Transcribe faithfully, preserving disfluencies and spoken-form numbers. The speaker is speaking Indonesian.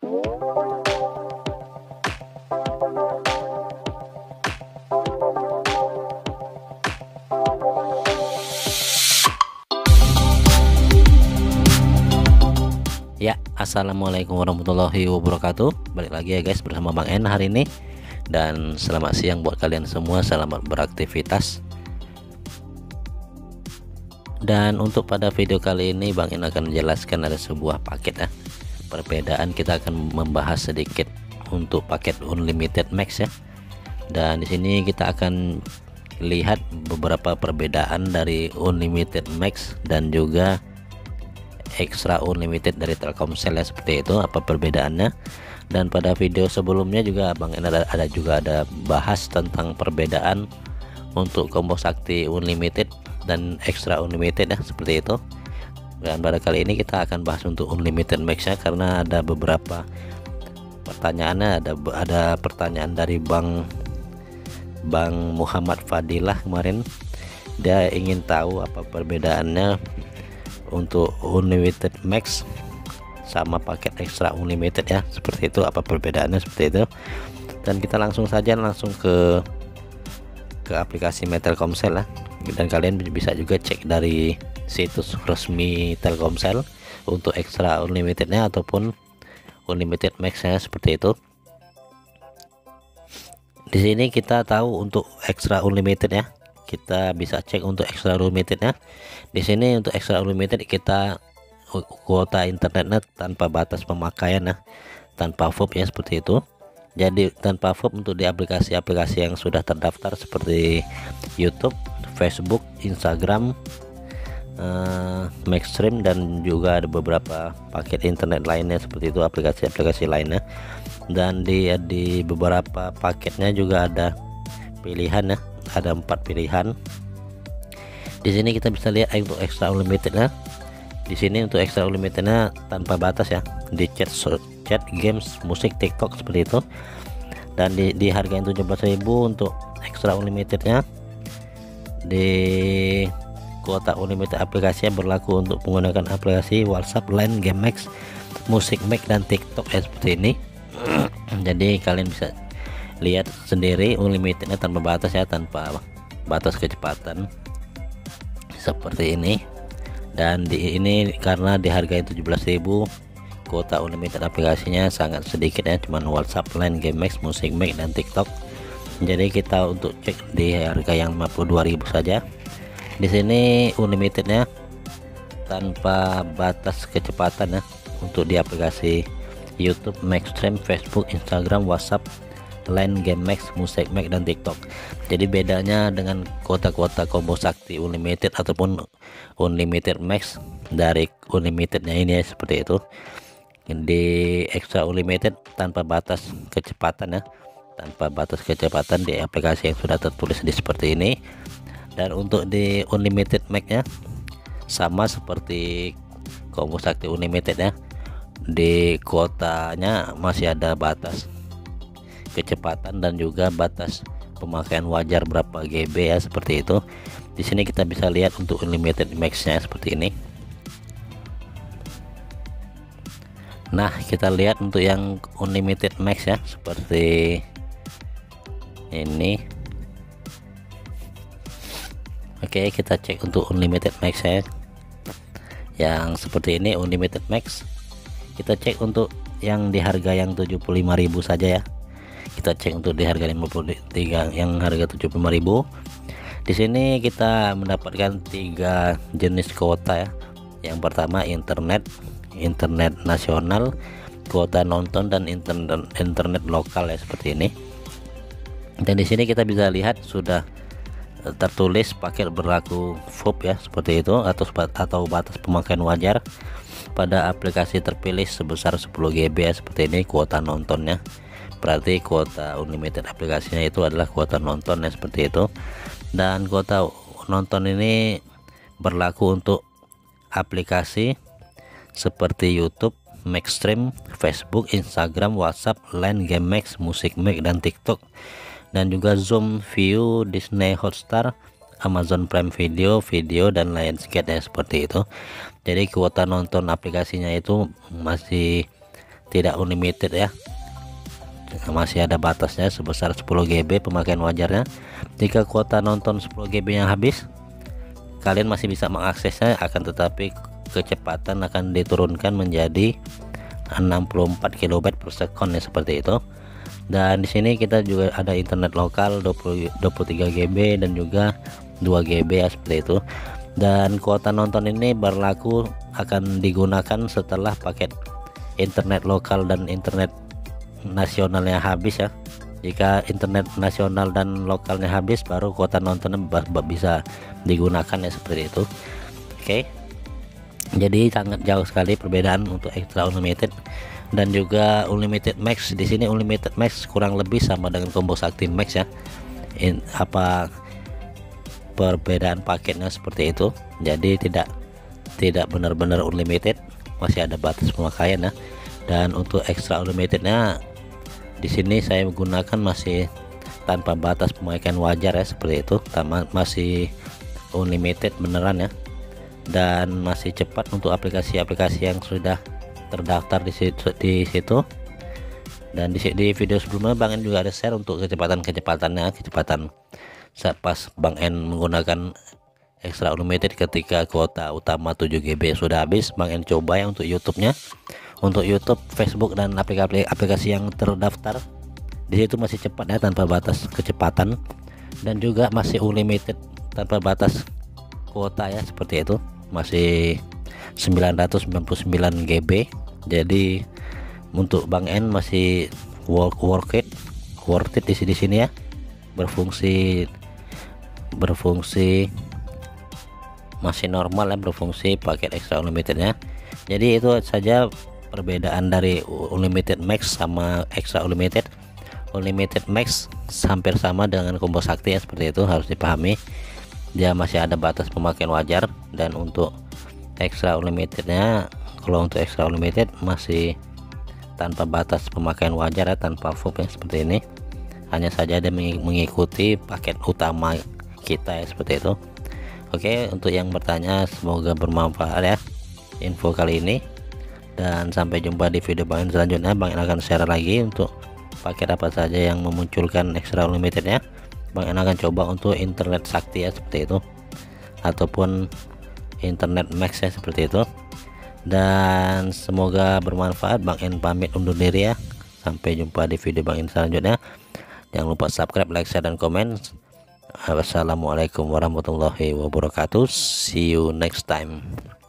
Ya, assalamualaikum warahmatullahi wabarakatuh. Balik lagi ya guys bersama Bang En hari ini. Dan selamat siang buat kalian semua, selamat beraktivitas. Dan untuk pada video kali ini Bang En akan menjelaskan ada sebuah paket ya. Perbedaan kita akan membahas sedikit untuk paket unlimited max ya. Dan di sini kita akan lihat beberapa perbedaan dari unlimited max dan juga extra unlimited dari Telkomsel ya, seperti itu apa perbedaannya. Dan pada video sebelumnya juga Bang En ada, ada juga ada bahas tentang perbedaan untuk combo sakti unlimited dan extra unlimited ya, seperti itu. Dan pada kali ini kita akan bahas untuk unlimited max ya, karena ada beberapa pertanyaannya. Ada ada pertanyaan dari Bang Bang Muhammad Fadilah kemarin, dia ingin tahu apa perbedaannya untuk unlimited max sama paket extra unlimited ya, seperti itu apa perbedaannya, seperti itu. Dan kita langsung saja langsung ke ke aplikasi Telkomsel ya. Dan kalian bisa juga cek dari situs resmi Telkomsel untuk extra unlimitednya ataupun unlimited max ya, seperti itu. Di sini kita tahu untuk extra unlimited ya, kita bisa cek untuk extra unlimited ya. Di sini untuk extra unlimited kita kuota internetnya tanpa batas pemakaian ya, tanpa V O P ya, seperti itu. Jadi tanpa V O P untuk di aplikasi-aplikasi yang sudah terdaftar seperti YouTube, Facebook, Instagram, uh, Maxstream, dan juga ada beberapa paket internet lainnya seperti itu, aplikasi-aplikasi lainnya. Dan di di beberapa paketnya juga ada pilihan ya, ada empat pilihan. Di sini kita bisa lihat untuk extra unlimitednya. Di sini untuk extra unlimitednya tanpa batas ya, di chat, chat, games, musik, TikTok, seperti itu. Dan di, di harga yang tujuh belas ribu untuk extra unlimitednya. Di kuota unlimited aplikasinya berlaku untuk menggunakan aplikasi WhatsApp, Line, GameX, Musik Max, dan TikTok ya, seperti ini. Jadi kalian bisa lihat sendiri unlimitednya tanpa batas ya, tanpa batas kecepatan, seperti ini. Dan di ini karena dihargai tujuh belas ribu, kuota unlimited aplikasinya sangat sedikit ya, cuman WhatsApp, Line, GameX, Musik Max, dan TikTok. Jadi kita untuk cek di harga yang lima puluh dua ribu saja. Di sini unlimitednya tanpa batas kecepatan ya, untuk di aplikasi YouTube, Maxstream, Facebook, Instagram, WhatsApp, Line, GameX, Musik Max, dan TikTok. Jadi bedanya dengan kuota-kuota combo sakti unlimited ataupun unlimited max dari unlimitednya ini ya, seperti itu. Di extra unlimited tanpa batas kecepatan ya, tanpa batas kecepatan di aplikasi yang sudah tertulis di seperti ini. Dan untuk di unlimited max nya sama seperti combo sakti unlimited ya, di kuotanya masih ada batas kecepatan dan juga batas pemakaian wajar berapa G B ya, seperti itu. Di sini kita bisa lihat untuk unlimited max-nya seperti ini. Nah, kita lihat untuk yang unlimited max ya, seperti ini. Oke, kita cek untuk unlimited max ya, yang seperti ini unlimited max. Kita cek untuk yang di harga yang tujuh puluh lima ribu saja ya. Kita cek untuk di harga lima puluh tiga, yang harga tujuh puluh lima ribu. Di sini kita mendapatkan tiga jenis kuota ya. Yang pertama internet, internet nasional, kuota nonton, dan internet internet lokal ya, seperti ini. Dan di sini kita bisa lihat sudah tertulis paket berlaku V O P ya, seperti itu, atau atau batas pemakaian wajar pada aplikasi terpilih sebesar sepuluh G B ya, seperti ini kuota nontonnya. Berarti kuota unlimited aplikasinya itu adalah kuota nonton ya, seperti itu. Dan kuota nonton ini berlaku untuk aplikasi seperti YouTube, Maxstream, Facebook, Instagram, WhatsApp, Line, GameX, Musik Max, dan TikTok. Dan juga Zoom, View, Disney Hotstar, Amazon Prime Video, Video, dan Lionsgate ya, seperti itu. Jadi kuota nonton aplikasinya itu masih tidak unlimited ya, masih ada batasnya sebesar sepuluh giga byte pemakaian wajarnya. Jika kuota nonton sepuluh giga byte yang habis, kalian masih bisa mengaksesnya, akan tetapi kecepatan akan diturunkan menjadi enam puluh empat kilobyte per second ya, seperti itu. Dan di sini kita juga ada internet lokal dua puluh tiga giga byte dan juga dua giga byte ya, seperti itu. Dan kuota nonton ini berlaku akan digunakan setelah paket internet lokal dan internet nasionalnya habis ya. Jika internet nasional dan lokalnya habis, baru kuota nontonnya bisa digunakan ya, seperti itu. Oke, jadi sangat jauh sekali perbedaan untuk extra unlimited dan juga unlimited max. Di sini unlimited max kurang lebih sama dengan combo sakti max ya. In, apa perbedaan paketnya seperti itu. Jadi tidak tidak benar-benar unlimited, masih ada batas pemakaian ya. Dan untuk extra unlimitednya di sini saya menggunakan masih tanpa batas pemakaian wajar ya, seperti itu. Masih unlimited beneran ya, dan masih cepat untuk aplikasi-aplikasi yang sudah terdaftar di situ, di situ. Dan di, di video sebelumnya Bang En juga ada share untuk kecepatan-kecepatannya, kecepatan saat pas Bang En menggunakan extra unlimited ketika kuota utama tujuh giga byte sudah habis. Bang En coba ya untuk YouTube-nya, untuk YouTube, Facebook dan aplikasi-aplikasi yang terdaftar di situ masih cepat ya, tanpa batas kecepatan, dan juga masih unlimited tanpa batas kuota ya, seperti itu. Masih sembilan ratus sembilan puluh sembilan giga byte. Jadi untuk Bang En masih work worth it worth it di sini sini ya, berfungsi berfungsi masih normal ya, berfungsi paket extra unlimitednya. Jadi itu saja perbedaan dari unlimited max sama extra unlimited. Unlimited max hampir sama dengan combo sakti ya, seperti itu, harus dipahami. Dia masih ada batas pemakaian wajar, dan untuk extra unlimitednya, kalau untuk extra unlimited masih tanpa batas pemakaian wajar ya, tanpa V O P ya, seperti ini. Hanya saja dia mengikuti paket utama kita ya, seperti itu. Oke, untuk yang bertanya semoga bermanfaat ya info kali ini, dan sampai jumpa di video Bang En selanjutnya. Bang En akan share lagi untuk paket apa saja yang memunculkan extra unlimitednya. Bang En akan coba untuk internet sakti ya, seperti itu, ataupun internet max ya, seperti itu. Dan semoga bermanfaat. Bang En pamit undur diri ya, sampai jumpa di video Bang En selanjutnya. Jangan lupa subscribe, like, share, dan komen. Wassalamualaikum warahmatullahi wabarakatuh. See you next time.